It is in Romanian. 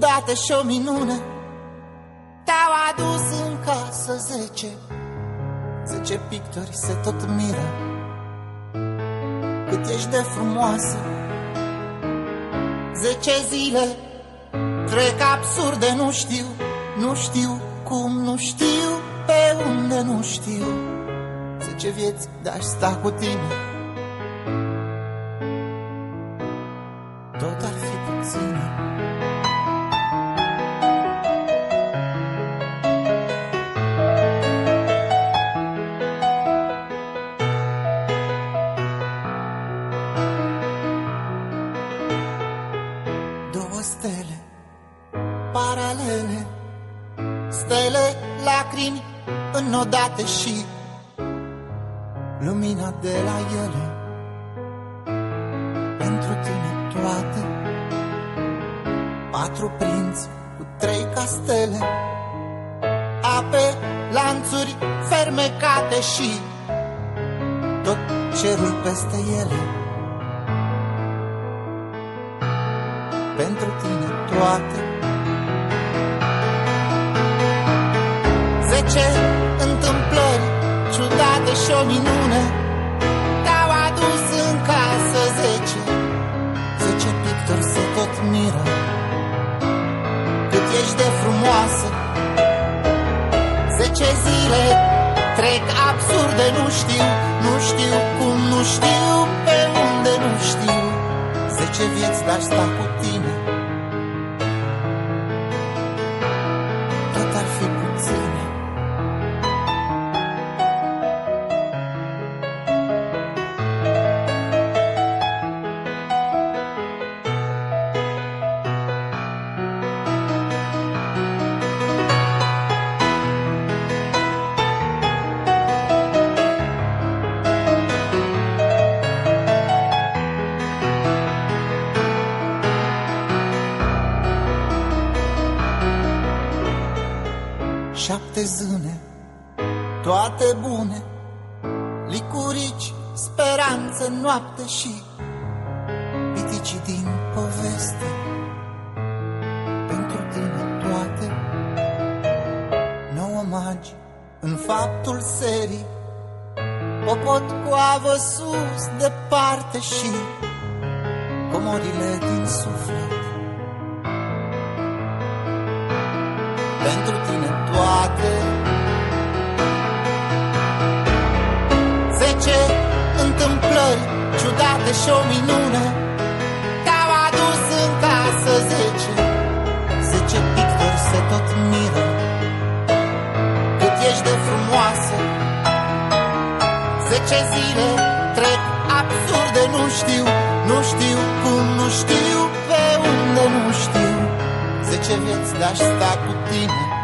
ciudată și o minune. Te-au adus în casă 10 pictori se tot miră cât ești de frumoasă. 10 zile trec absurde, nu știu cum, nu știu pe unde, nu știu. 10 vieți de-aș sta cu tine, tot ar fi puține. Două stele paralele, stele, lacrimi înnodate și lumina de la ele. Pentru tine toate, 4 prinți cu 3 castele, ape, lanțuri fermecate și tot cerul peste ele. Pentru tine toate, 10 întâmplări ciudate și o minune. Te-au adus în casă 10 pictori se tot miră cât ești de frumoasă. 10 zile trec absurde, nu știu cum, nu știu pe unde, nu știu. 10 vieți de-aș sta cu tine, tot ar fi puține. Șapte zâne, toate bune, licurici, speranță, noapte și piticii din poveste. Pentru tine toate, 9 magi în faptul serii, popot cu avă sus departe și comorile din suflet. Pentru tine toate, 10 întâmplări ciudate și o minune. Te-au adus în casă 10 pictori se tot miră cât ești de frumoasă. 10 zile trec absurde, nu știu cum, nu știu pe unde, nu știu. 10 vieți de-aș sta cu tine,